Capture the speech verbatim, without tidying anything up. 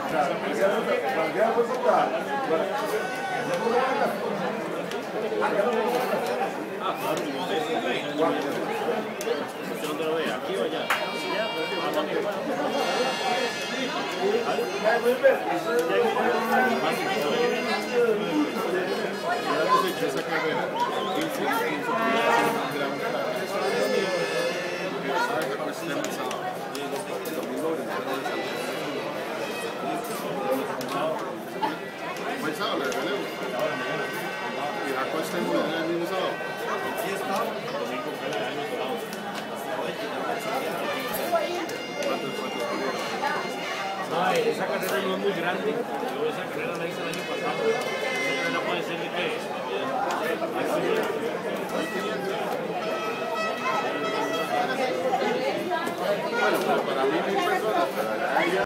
¿Dónde lo ve? ¿Aquí o allá? Buen sábado, le relevo. ¿Y la cuesta en el mismo sábado? Sí, está. Domingo fue el año dorado. ¿Cuántos, cuántos corrieron? No, esa carrera no es muy grande. Yo esa carrera la hice el año pasado. Esa carrera puede ser de qué. Bueno, pero para mí mil personas, pero allá